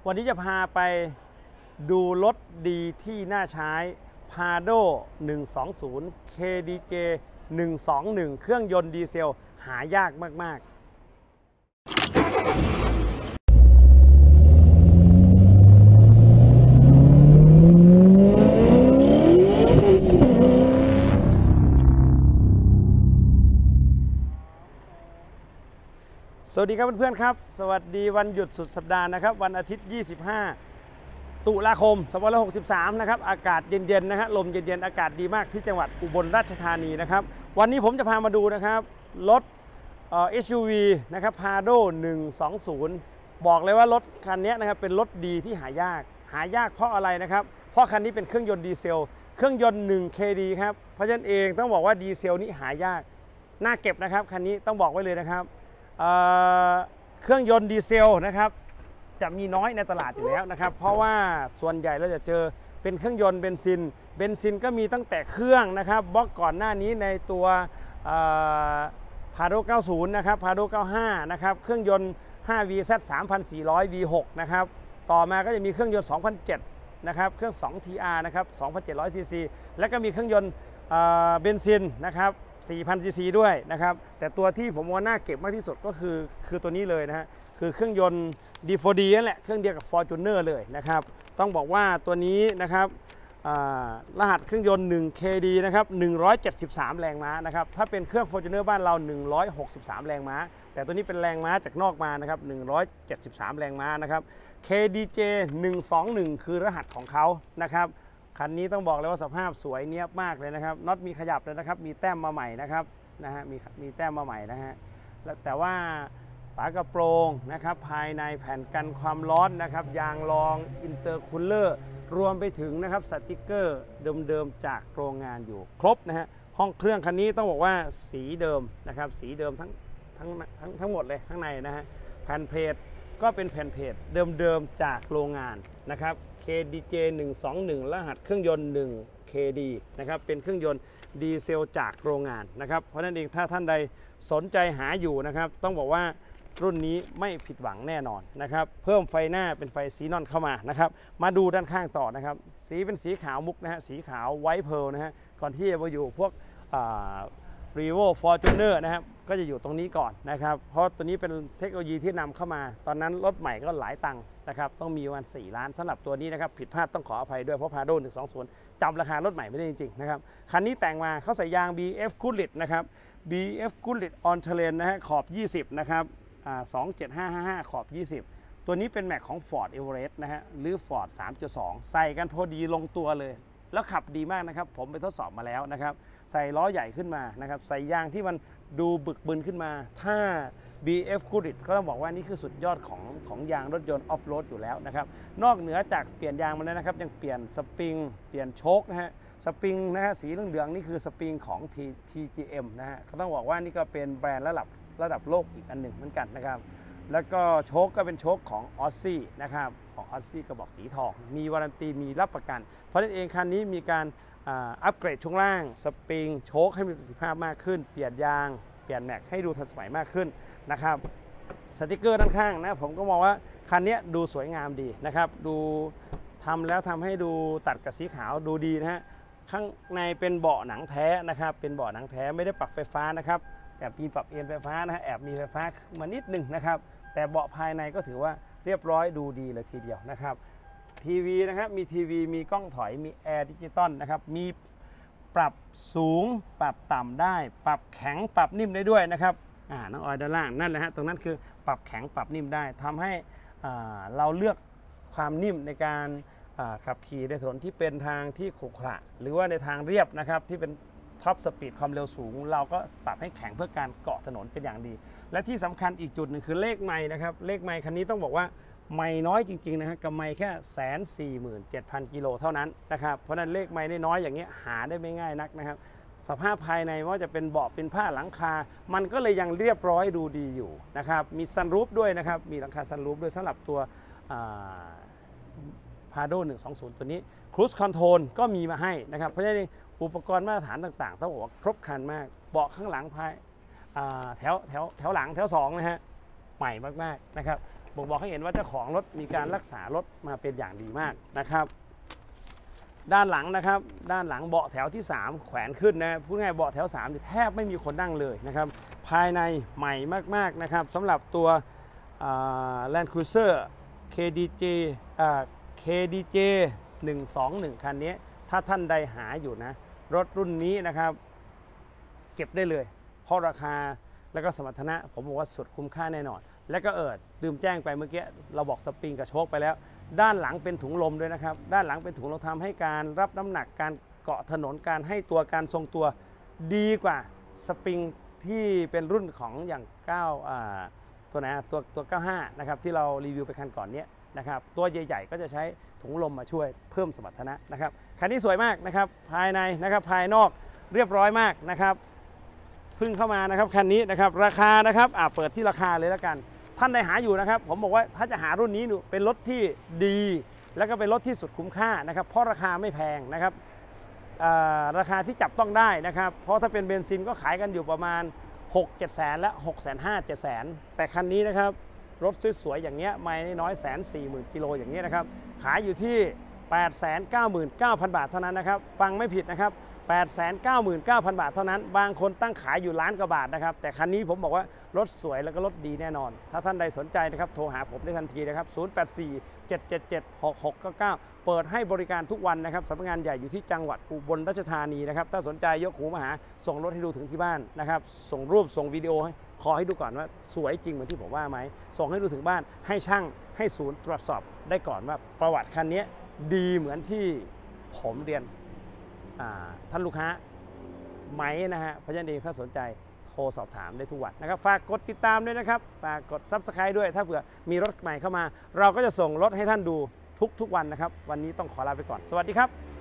วันนี้จะพาไปดูรถดีที่น่าใช้ Prado 120 KDJ 121 เครื่องยนต์ดีเซลหายากมากๆสวัสดีครับเพื่อนๆครับสวัสดีวันหยุดสุดสัปดาห์นะครับวันอาทิตย์ 25 ตุลาคม 2563 นะครับอากาศเย็นๆนะฮะลมเย็นๆอากาศดีมากที่จังหวัดอุบลราชธานีนะครับวันนี้ผมจะพามาดูนะครับรถSUV นะครับ Prado 120 บอกเลยว่ารถคันนี้นะครับเป็นรถดีที่หายากเพราะอะไรนะครับเพราะคันนี้เป็นเครื่องยนต์ดีเซลเครื่องยนต์1 KD ครับเพราะฉะนั้นเองต้องบอกว่าดีเซลนี้หายากน่าเก็บนะครับคันนี้ต้องบอกไว้เลยนะครับเครื่องยนต์ดีเซลนะครับจะมีน้อยในตลาดอยู่แล้วนะครับเพราะว่าส่วนใหญ่เราจะเจอเป็นเครื่องยนต์เบนซินก็มีตั้งแต่เครื่องนะครับบล็อกก่อนหน้านี้ในตัวPrado 90 นะครับ Prado 95 นะครับเครื่องยนต์ 5VZ 3,400 V6 นะครับต่อมาก็จะมีเครื่องยนต์ 2007 นะครับเครื่อง 2TR นะครับ 2,700 cc แล้วก็มีเครื่องยนต์เบนซินนะครับ4,000 cc ด้วยนะครับแต่ตัวที่ผมว่าน่าเก็บมากที่สุดก็คือตัวนี้เลยนะฮะคือเครื่องยนต์ D4D นั่นแหละเครื่องเดียวกับ Fortuner เลยนะครับต้องบอกว่าตัวนี้นะครับรหัสเครื่องยนต์ 1KD นะครับ173 แรงม้านะครับถ้าเป็นเครื่อง Fortuner บ้านเรา163 แรงม้าแต่ตัวนี้เป็นแรงม้าจากนอกมานะครับ173 แรงม้านะครับ KDJ 121 คือรหัสของเขานะครับคันนี้ต้องบอกเลยว่าสภาพสวยเนียบมากเลยนะครับน็อตมีขยับเลยนะครับมีแต้มมาใหม่นะครับมีแต้มมาใหม่นะฮะแต่ว่าฝากระโปรงนะครับภายในแผ่นกันความร้อนนะครับยางรองอินเตอร์คูลเลอร์รวมไปถึงนะครับสติกเกอร์เดิมๆจากโรงงานอยู่ครบนะฮะห้องเครื่องคันนี้ต้องบอกว่าสีเดิมนะครับสีเดิมทั้งหมดเลยข้างในนะฮะแผ่นเพจก็เป็นแผ่นเพจเดิมๆจากโรงงานนะครับ KDJ 121 รหัสเครื่องยนต์1 KD นะครับเป็นเครื่องยนต์ดีเซลจากโรงงานนะครับเพราะนั้นเองถ้าท่านใดสนใจหาอยู่นะครับต้องบอกว่ารุ่นนี้ไม่ผิดหวังแน่นอนนะครับเพิ่มไฟหน้าเป็นไฟซีนอนเข้ามานะครับมาดูด้านข้างต่อนะครับสีเป็นสีขาวมุกนะฮะสีขาวไวท์เพร์ลนะฮะก่อนที่จะมาอยู่พวกRevo Fortuner นะครับก็จะอยู่ตรงนี้ก่อนนะครับเพราะตัวนี้เป็นเทคโนโลยีที่นำเข้ามาตอนนั้นรถใหม่ก็หลายตังค์นะครับต้องมีวัน4 ล้านสำหรับตัวนี้นะครับผิดพลาดต้องขออภัยด้วยเพราะ Prado 120 จำราคารถใหม่ไม่ได้จริงๆนะครับคันนี้แต่งมาเขาใส่ยาง BF Goodrich นะครับ BF Goodrich On Terrain นะฮะขอบ 20 นะครับ27555 ขอบ 20 ตัวนี้เป็นแม็กของ Ford Everest นะฮะหรือ Ford 3.2 ใส่กันพอดีลงตัวเลยแล้วขับดีมากนะครับผมไปทดสอบมาแล้วนะครับใส่ล้อใหญ่ขึ้นมานะครับใส่ยางที่มันดูบึกบึนขึ้นมาถ้า BF Goodrich ก็ต้องบอกว่านี่คือสุดยอดของยางรถยนต์ออฟโรดอยู่แล้วนะครับนอกเหนือจากเปลี่ยนยางมาแล้วนะครับยังเปลี่ยนสปริงเปลี่ยนโชคนะฮะสปริงนะฮะสีเหลืองๆนี่คือสปริงของ TGM นะฮะก็ต้องบอกว่านี่ก็เป็นแบรนด์ระดับโลกอีกอันหนึ่งเหมือนกันนะครับแล้วก็โชคก็เป็นโชคของออสซี่นะครับของออสซี่กระบอกสีทองมีวารันตีมีรับประกันเพราะนั่นเองคันนี้มีการอัปเกรดช่วงล่างสปริงโชคให้มีประสิทธิภาพมากขึ้นเปลี่ยนยางเปลี่ยนแม็กให้ดูทันสมัยมากขึ้นนะครับสติกเกอร์ด้านข้างนะผมก็มองว่าคันนี้ดูสวยงามดีนะครับดูทำแล้วทำให้ดูตัดกับสีขาวดูดีนะฮะข้างในเป็นเบาะหนังแท้นะครับเป็นเบาะหนังแท้ไม่ได้ปรับไฟฟ้านะครับแต่มีปรับเอนไฟฟ้านะฮะแอบมีไฟฟ้ามานิดนึงนะครับแต่เบาะภายในก็ถือว่าเรียบร้อยดูดีเลยทีเดียวนะครับทีวีนะครับมีทีวีมีกล้องถอยมีแอร์ดิจิตอลนะครับมีปรับสูงปรับต่ำได้ปรับแข็งปรับนิ่มได้ด้วยนะครับน้องออยด้านล่างนั่นแหละฮะตรงนั้นคือปรับแข็งปรับนิ่มได้ทำให้เราเลือกความนิ่มในการขับขี่ในถนนที่เป็นทางที่ขรุขระหรือว่าในทางเรียบนะครับที่เป็นท็อปสปีดความเร็วสูงเราก็ปรับให้แข็งเพื่อการเกาะถนนเป็นอย่างดีและที่สำคัญอีกจุดหนึ่งคือเลขไมล์นะครับเลขไมล์คันนี้ต้องบอกว่าไมล์น้อยจริงๆนะฮะกับไมล์แค่147,000 กิโลเท่านั้นนะครับเพราะนั้นเลขไมล์น้อยอย่างเงี้ยหาได้ไม่ง่ายนักนะครับสภาพภายในว่าจะเป็นเบาะเป็นผ้าหลังคามันก็เลยยังเรียบร้อยดูดีอยู่นะครับมีซันรูฟด้วยนะครับมีหลังคาซันรูฟด้วยสำหรับตัวPrado 120 ตัวนี้ Cruise Control ก็มีมาให้นะครับเพราะฉะนั้นอุปกรณ์มาตรฐานต่างๆต้องบอกว่าครบครันมากเบาะข้างหลังแถวหลังแถว2นะฮะใหม่มากๆนะครับบ่งบอกให้เห็นว่าเจ้าของรถมีการรักษารถมาเป็นอย่างดีมากนะครับด้านหลังนะครับด้านหลังเบาะแถวที่ 3 แขวนขึ้นนะพูดง่ายเบาะแถว3แทบไม่มีคนนั่งเลยนะครับภายในใหม่มากๆนะครับสำหรับตัวLand Cruiser KDJ 121 คันนี้ถ้าท่านใดหาอยู่นะรถรุ่นนี้นะครับเก็บได้เลยเพราะราคาแล้วก็สมรรถนะผมบอกว่าสุดคุ้มค่าแน่นอนและก็ลืมแจ้งไปเมื่อกี้เราบอกสปริงกับโชคไปแล้วด้านหลังเป็นถุงลมด้วยนะครับด้านหลังเป็นถุงลมทำให้การรับน้ำหนักการเกาะถนนการให้ตัวการทรงตัวดีกว่าสปริงที่เป็นรุ่นของอย่างตัว95นะครับที่เรารีวิวไปคันก่อนเนี้ยนะครับตัวใหญ่ๆก็จะใช้ถุงลมมาช่วยเพิ่มสมรรถนะนะครับคันนี้สวยมากนะครับภายในนะครับภายนอกเรียบร้อยมากนะครับเพิ่งเข้ามานะครับคันนี้นะครับราคานะครับเปิดที่ราคาเลยแล้วกันท่านใดหาอยู่นะครับผมบอกว่าถ้าจะหารุ่นนี้เป็นรถที่ดีแล้วก็เป็นรถที่สุดคุ้มค่านะครับเพราะราคาไม่แพงนะครับราคาที่จับต้องได้นะครับเพราะถ้าเป็นเบนซินก็ขายกันอยู่ประมาณ6-7 แสนและ6,500,000-7 แสนแต่คันนี้นะครับรถสวยๆอย่างเงี้ยไม่น้อย140,000 กิโลอย่างเงี้ยนะครับขายอยู่ที่ 899,000 บาทเท่านั้นนะครับฟังไม่ผิดนะครับ899,000 บาทเท่านั้นบางคนตั้งขายอยู่ล้านกว่าบาทนะครับแต่คันนี้ผมบอกว่ารถสวยแล้วก็รถดีแน่นอนถ้าท่านใดสนใจนะครับโทรหาผมได้ทันทีนะครับ0847776699เปิดให้บริการทุกวันนะครับสำนักงานใหญ่อยู่ที่จังหวัดอุบลราชธานีนะครับถ้าสนใจยกหูมาหาส่งรถให้ดูถึงที่บ้านนะครับส่งรูปส่งวิดีโอขอให้ดูก่อนว่าสวยจริงเหมือนที่ผมว่าไหมส่งให้ดูถึงบ้านให้ช่างให้ศูนย์ตรวจสอบได้ก่อนว่าประวัติคันนี้ดีเหมือนที่ผมเรียนท่านลูกค้าไหมนะฮะเพราะฉะนั้นเองถ้าสนใจโทรสอบถามได้ทุกวันนะครับฝากกดติดตามด้วยนะครับฝากกด Subscribe ด้วยถ้าเผื่อมีรถใหม่เข้ามาเราก็จะส่งรถให้ท่านดูทุกวันนะครับวันนี้ต้องขอลาไปก่อนสวัสดีครับ